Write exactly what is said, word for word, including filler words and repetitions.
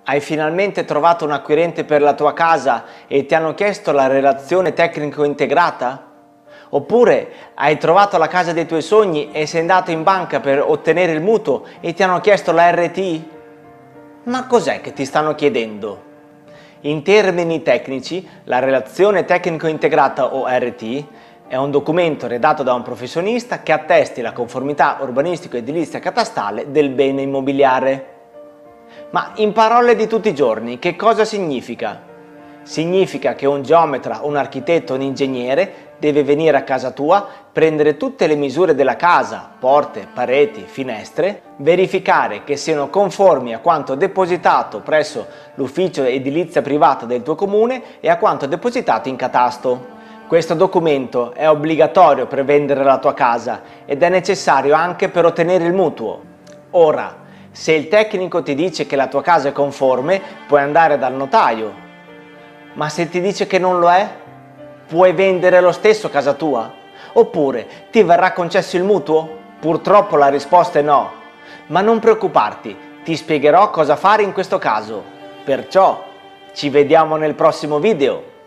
Hai finalmente trovato un acquirente per la tua casa e ti hanno chiesto la relazione tecnico integrata? Oppure hai trovato la casa dei tuoi sogni e sei andato in banca per ottenere il mutuo e ti hanno chiesto la R T I? Ma cos'è che ti stanno chiedendo? In termini tecnici, la relazione tecnico integrata o R T I è un documento redatto da un professionista che attesti la conformità urbanistico-edilizia catastale del bene immobiliare. Ma in parole di tutti i giorni, che cosa significa? Significa che un geometra, un architetto, un ingegnere deve venire a casa tua, prendere tutte le misure della casa, porte, pareti, finestre, verificare che siano conformi a quanto depositato presso l'ufficio edilizia privata del tuo comune e a quanto depositato in catasto. Questo documento è obbligatorio per vendere la tua casa ed è necessario anche per ottenere il mutuo. Ora, se il tecnico ti dice che la tua casa è conforme, puoi andare dal notaio. Ma se ti dice che non lo è, puoi vendere lo stesso casa tua? Oppure ti verrà concesso il mutuo? Purtroppo la risposta è no. Ma non preoccuparti, ti spiegherò cosa fare in questo caso. Perciò, ci vediamo nel prossimo video.